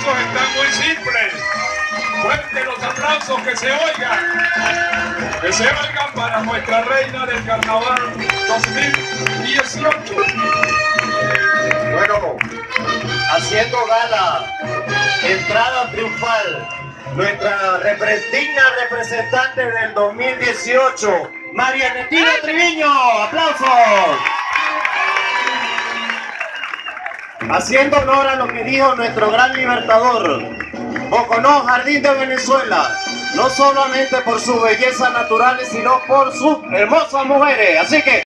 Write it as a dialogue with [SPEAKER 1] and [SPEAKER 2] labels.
[SPEAKER 1] aplausos están muy simples. Fuertes los aplausos, que se oigan. Que se oigan para nuestra reina del carnaval 2018.
[SPEAKER 2] Bueno, haciendo gala, entrada triunfal, nuestra digna representante del 2018, Marianetina Triviño. ¡Aplausos! Haciendo honor a lo que dijo nuestro gran libertador, Boconó, Jardín de Venezuela, no solamente por sus bellezas naturales, sino por sus hermosas mujeres. Así que